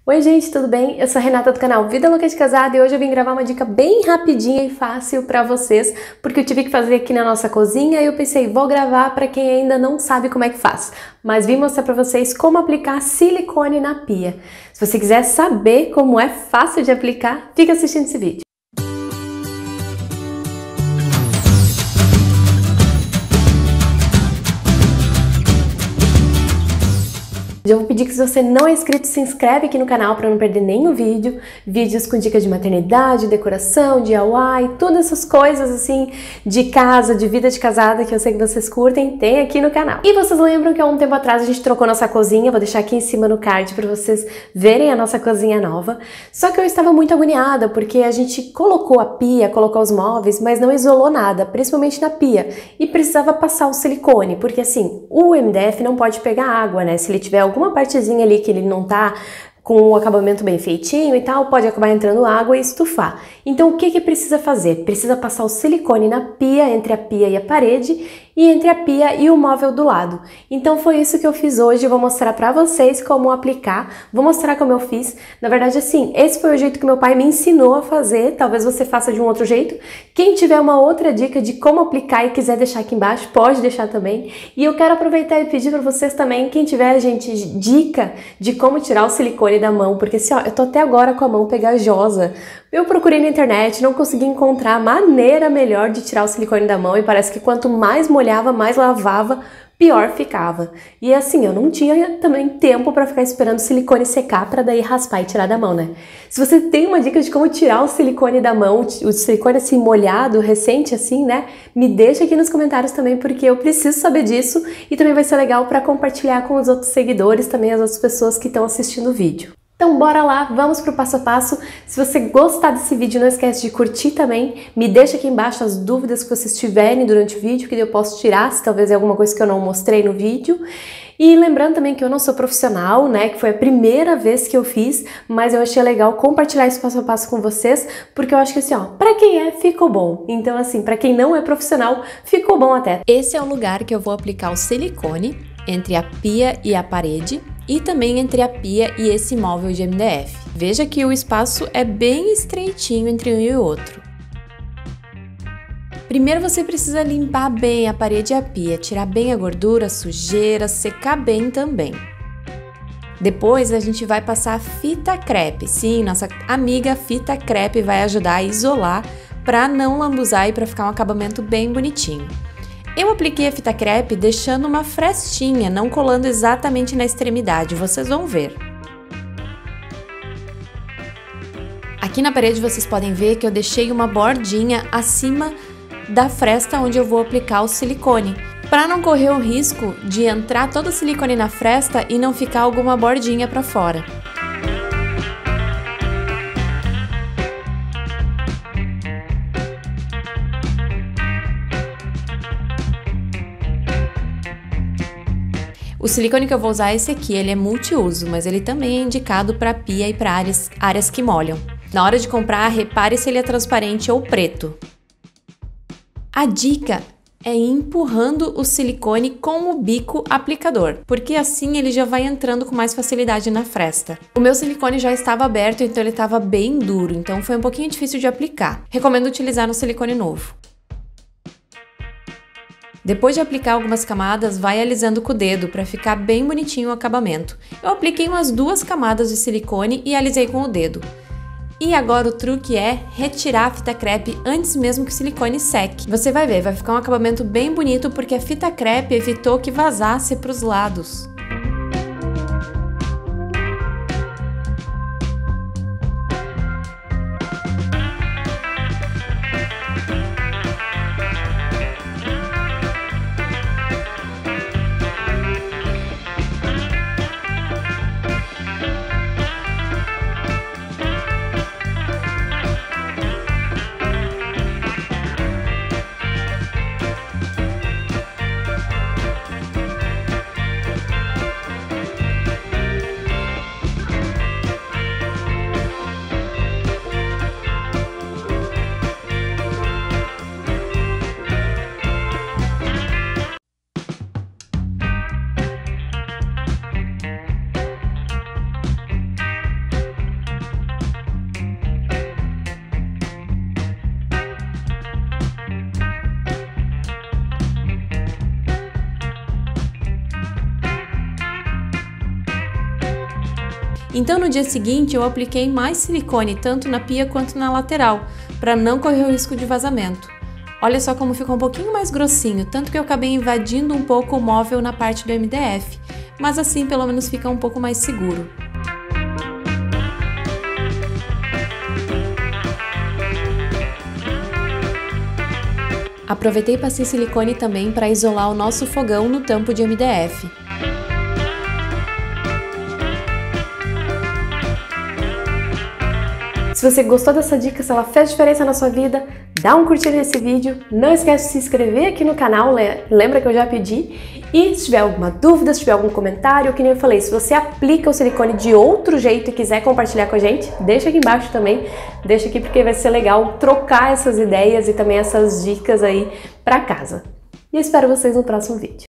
Oi gente, tudo bem? Eu sou a Renata do canal Vida Louca de Casada e hoje eu vim gravar uma dica bem rapidinha e fácil pra vocês, porque eu tive que fazer aqui na nossa cozinha e eu pensei, vou gravar pra quem ainda não sabe como é que faz. Mas vim mostrar pra vocês como aplicar silicone na pia. Se você quiser saber como é fácil de aplicar, fica assistindo esse vídeo. Já vou pedir que se você não é inscrito, se inscreve aqui no canal para não perder nenhum vídeo. Vídeos com dicas de maternidade, decoração, DIY, todas essas coisas assim de casa, de vida de casada que eu sei que vocês curtem, tem aqui no canal. E vocês lembram que há um tempo atrás a gente trocou nossa cozinha, vou deixar aqui em cima no card para vocês verem a nossa cozinha nova. Só que eu estava muito agoniada porque a gente colocou a pia, colocou os móveis, mas não isolou nada, principalmente na pia. E precisava passar o silicone, porque assim, o MDF não pode pegar água, né? Se ele tiver alguma partezinha ali que ele não tá com o acabamento bem feitinho e tal, pode acabar entrando água e estufar. Então o que precisa fazer? Precisa passar o silicone na pia, entre a pia e a parede, e entre a pia e o móvel do lado. Então foi isso que eu fiz hoje, eu vou mostrar pra vocês como aplicar, vou mostrar como eu fiz. Na verdade assim, esse foi o jeito que meu pai me ensinou a fazer, talvez você faça de um outro jeito. Quem tiver uma outra dica de como aplicar e quiser deixar aqui embaixo, pode deixar também. E eu quero aproveitar e pedir pra vocês também, quem tiver, gente, dica de como tirar o silicone da mão, porque assim, ó, eu tô até agora com a mão pegajosa. Eu procurei na internet, não consegui encontrar a maneira melhor de tirar o silicone da mão e parece que quanto mais molhava, mais lavava, pior ficava. E assim, eu não tinha também tempo para ficar esperando o silicone secar para daí raspar e tirar da mão, né? Se você tem uma dica de como tirar o silicone da mão, o silicone assim molhado, recente assim, né? Me deixa aqui nos comentários também, porque eu preciso saber disso e também vai ser legal para compartilhar com os outros seguidores, também as outras pessoas que estão assistindo o vídeo. Então bora lá, vamos pro passo a passo. Se você gostar desse vídeo, não esquece de curtir também. Me deixa aqui embaixo as dúvidas que vocês tiverem durante o vídeo, que eu posso tirar, se talvez é alguma coisa que eu não mostrei no vídeo. E lembrando também que eu não sou profissional, né, que foi a primeira vez que eu fiz, mas eu achei legal compartilhar esse passo a passo com vocês, porque eu acho que assim, ó, pra quem é, ficou bom. Então assim, pra quem não é profissional, ficou bom até. Esse é o lugar que eu vou aplicar o silicone, entre a pia e a parede, e também entre a pia e esse móvel de MDF. Veja que o espaço é bem estreitinho entre um e o outro. Primeiro você precisa limpar bem a parede e a pia, tirar bem a gordura, a sujeira, secar bem também. Depois a gente vai passar a fita crepe. Sim, nossa amiga fita crepe vai ajudar a isolar para não lambuzar e para ficar um acabamento bem bonitinho. Eu apliquei a fita crepe deixando uma frestinha, não colando exatamente na extremidade, vocês vão ver. Aqui na parede vocês podem ver que eu deixei uma bordinha acima da fresta onde eu vou aplicar o silicone, para não correr o risco de entrar todo o silicone na fresta e não ficar alguma bordinha para fora. O silicone que eu vou usar é esse aqui, ele é multiuso, mas ele também é indicado para pia e para áreas que molham. Na hora de comprar, repare se ele é transparente ou preto. A dica é ir empurrando o silicone com o bico aplicador, porque assim ele já vai entrando com mais facilidade na fresta. O meu silicone já estava aberto, então ele estava bem duro, então foi um pouquinho difícil de aplicar. Recomendo utilizar um silicone novo. Depois de aplicar algumas camadas, vai alisando com o dedo para ficar bem bonitinho o acabamento. Eu apliquei umas 2 camadas de silicone e alisei com o dedo. E agora o truque é retirar a fita crepe antes mesmo que o silicone seque. Você vai ver, vai ficar um acabamento bem bonito porque a fita crepe evitou que vazasse para os lados. Então no dia seguinte eu apliquei mais silicone tanto na pia quanto na lateral, para não correr o risco de vazamento. Olha só como ficou um pouquinho mais grossinho, tanto que eu acabei invadindo um pouco o móvel na parte do MDF, mas assim pelo menos fica um pouco mais seguro. Aproveitei e passei silicone também para isolar o nosso fogão no tampo de MDF. Se você gostou dessa dica, se ela fez diferença na sua vida, dá um curtir nesse vídeo, não esquece de se inscrever aqui no canal, lembra que eu já pedi, e se tiver alguma dúvida, se tiver algum comentário, que nem eu falei, se você aplica o silicone de outro jeito e quiser compartilhar com a gente, deixa aqui embaixo também, deixa aqui porque vai ser legal trocar essas ideias e também essas dicas aí pra casa. E eu espero vocês no próximo vídeo.